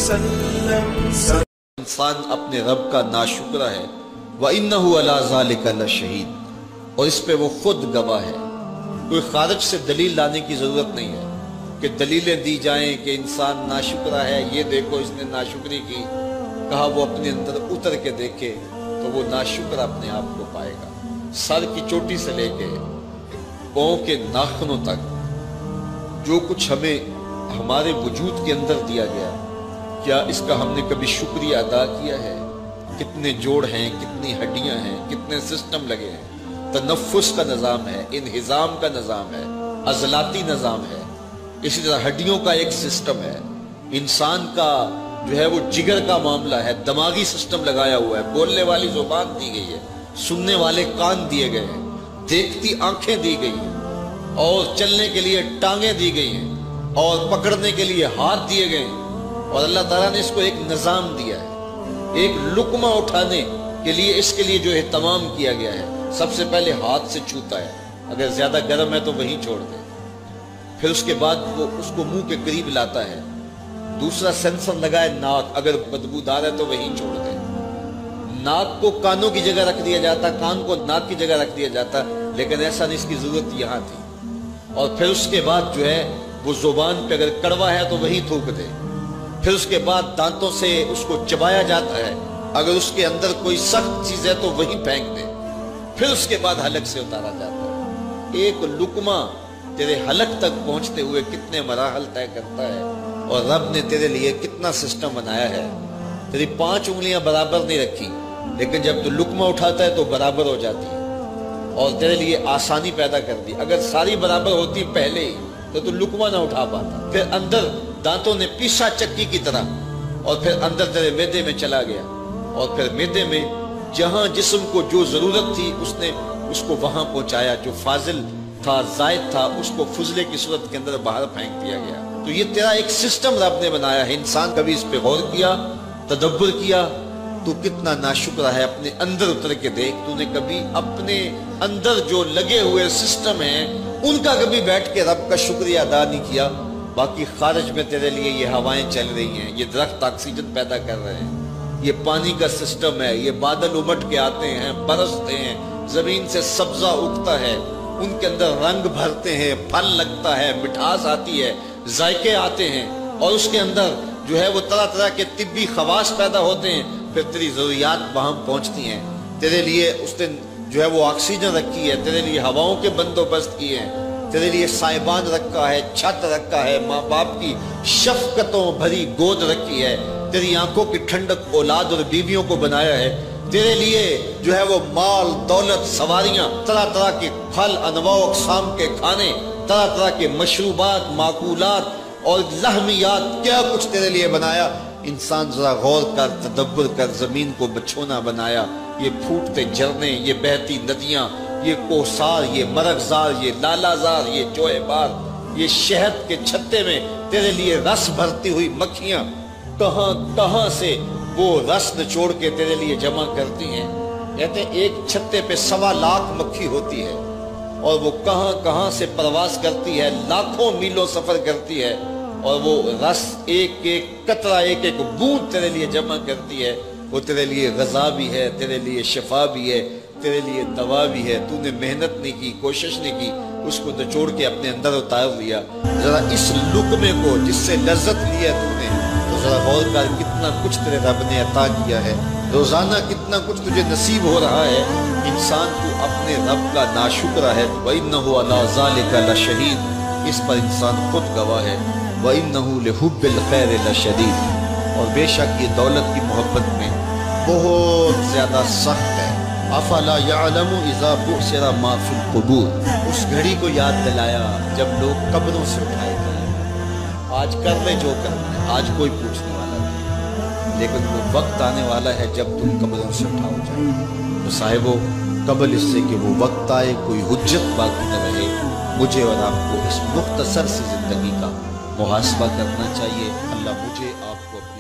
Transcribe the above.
وسلم. انسان اپنے رب کا ناشکرہ ہے وَإِنَّهُ عَلَىٰ ذَلِكَ لَشَهِيدٌ، اور اس پہ وہ خود گواہ ہے. کوئی خارج سے دلیل لانے کی ضرورت نہیں ہے کہ دلیلیں دی جائیں کہ انسان ناشکرہ ہے، یہ دیکھو اس نے ناشکری کی. کہا وہ اپنے اندر اتر کے دیکھے تو وہ ناشکر اپنے آپ کو پائے گا. سر کی چوٹی سے لے کے پاؤں کے ناخنوں تک جو کچھ ہمیں ہمارے وجود کے اندر دیا گیا، کیا اس کا ہم نے کبھی شکریہ ادا کیا ہے؟ کتنے جوڑ ہیں، کتنی ہڈیاں ہیں، کتنے سسٹم لگے ہیں. تنفس کا نظام ہے، انہضام کا نظام ہے، عضلاتی نظام ہے. اسی طرح ہڈیوں کا ایک سسٹم ہے. انسان کا جو ہے وہ جگر کا معاملہ ہے، دماغی سسٹم لگایا ہوا ہے. بولنے والی زبان دی گئی ہے، سننے والے کان دیے گئے ہیں، دیکھتی آنکھیں دی گئی ہیں، اور چلنے کے لیے ٹانگیں دی گئی ہیں، اور پکڑنے کے لیے ہاتھ دیے گئے ہیں. اور اللہ تعالیٰ نے اس کو ایک نظام دیا ہے. ایک لقمہ اٹھانے کے لیے اس کے لیے جو اہتمام کیا گیا ہے، سب سے پہلے ہاتھ سے چھوتا ہے، اگر زیادہ گرم ہے تو وہیں چھوڑ دے. پھر اس کے بعد وہ اس کو منہ کے قریب لاتا ہے. دوسرا سینسر لگائے ناک، اگر بدبودار ہے تو وہیں چھوڑ دے. ناک کو کانوں کی جگہ رکھ دیا جاتا، کان کو ناک کی جگہ رکھ دیا جاتا، لیکن ایسا نہیں، اس کی ضرورت یہاں تھی. اور پھر اس کے بعد جو ہے وہ زبان پہ اگر کڑوا ہے تو وہیں تھوک دے. پھر اس کے بعد دانتوں سے اس کو چبایا جاتا ہے، اگر اس کے اندر کوئی سخت چیز ہے تو وہیں پھینک دے. پھر اس کے بعد حلق سے اتارا جاتا ہے. ایک لقمہ تیرے حلق تک پہنچتے ہوئے کتنے مراحل طے کرتا ہے، اور رب نے تیرے لیے کتنا سسٹم بنایا ہے. تیری 5 انگلیاں برابر نہیں رکھی، لیکن جب تو لقمہ اٹھاتا ہے تو برابر ہو جاتی ہے، اور تیرے لیے آسانی پیدا کر دی. اگر ساری برابر ہوتی پہلے ہی تو لقمہ نہ اٹھا پاتا. پھر اندر دانتوں نے پیسا چکی کی طرح، اور پھر اندر تیرے معدے میں چلا گیا، اور پھر معدے میں جہاں جسم کو جو ضرورت تھی اس نے اس کو وہاں پہنچایا. جو فاضل تھا، زائد تھا، اس کو فضلے کی صورت کے اندر باہر پھینک دیا گیا. تو یہ تیرا ایک سسٹم رب نے بنایا ہے. انسان کبھی اس پہ غور کیا، تدبر کیا؟ تو کتنا ناشکرہ ہے. اپنے اندر اتر کے دیکھ. تو نے کبھی اپنے اندر جو لگے ہوئے سسٹم ہیں ان کا کبھی بیٹھ کے رب کا شکریہ ادا نہیں کیا؟ باقی خارج میں تیرے لیے یہ ہوائیں چل رہی ہیں، یہ درخت آکسیجن پیدا کر رہے ہیں، یہ پانی کا سسٹم ہے، یہ بادل امٹ کے آتے ہیں، برستے ہیں، زمین سے سبزہ اگتا ہے، ان کے اندر رنگ بھرتے ہیں، پھل لگتا ہے، مٹھاس آتی ہے، ذائقے آتے ہیں، اور اس کے اندر جو ہے وہ طرح طرح کے طبی خواص پیدا ہوتے ہیں. پھر تیری ضروریات وہاں پہنچتی ہیں. تیرے لیے اس نے جو ہے وہ آکسیجن رکھی ہے، تیرے لیے ہواؤں کے بندوبست کیے ہیں، تیرے لیے سائبان رکھا ہے، چھت رکھا ہے، ماں باپ کی شفقتوں بھری گود رکھی ہے، تیری آنکھوں کی ٹھنڈک اولاد اور بیویوں کو بنایا ہے. تیرے لیے جو ہے وہ مال، دولت، سواریاں، طرح طرح کے پھل، انواع و اقسام کے کھانے، طرح طرح کے مشروبات، معقولات اور لحمیات، کیا کچھ تیرے لیے بنایا. انسان ذرا غور کر، تدبر کر. زمین کو بچھونا بنایا، یہ پھوٹتے جھرنے، یہ بہتی ندیاں، یہ کوسار، یہ مرغزار، یہ لالازار، یہ چوہے بار، یہ شہد کے چھتے میں تیرے لیے رس بھرتی ہوئی مکھیاں کہاں کہاں سے وہ رس نچوڑ کے تیرے لیے جمع کرتی ہیں. کہتے ہیں ایک چھتے پہ 1.25 لاکھ مکھی ہوتی ہے، اور وہ کہاں کہاں سے پرواز کرتی ہے، لاکھوں میلوں سفر کرتی ہے، اور وہ رس ایک ایک قطرہ، ایک ایک بوند تیرے لیے جمع کرتی ہے. وہ تیرے لیے غذا بھی ہے، تیرے لیے شفا بھی ہے، تیرے لیے دوا بھی ہے. تو نے محنت نہیں کی، کوشش نہیں کی، اس کو نچوڑ کے اپنے اندر اتار لیا. ذرا اس لقمے کو جس سے لذت لیا تو نے، تو ذرا غور کر کتنا کچھ تیرے رب نے عطا کیا ہے. روزانہ کتنا کچھ تجھے نصیب ہو رہا ہے. انسان تو اپنے رب کا ناشکرہ ہے. وَإِنَّهُ عَلَىٰ ذَلِكَ لَشَهِيدٌ، اس پر انسان خود گواہ ہے. وَإِنَّهُ لِحُبِّ الْخَيْرِ لَشَدِيدٌ، اور بے شک یہ دولت کی محبت میں بہت زیادہ سخت ہے. افلا يعلم اذا بعثر ما في القبور، اس گھڑی کو یاد دلایا جب لوگ قبروں سے اٹھائے گئے. آج کر لے جو کرنا ہے، آج کوئی پوچھنے والا نہیں، لیکن وہ وقت آنے والا ہے جب تم قبروں سے اٹھاؤ جائے. تو صاحبو، قبل اس سے کہ وہ وقت آئے کوئی حجت باقی نہ رہے، مجھے اور آپ کو اس مختصر سی زندگی کا محاسبہ کرنا چاہیے. اللہ مجھے آپ کو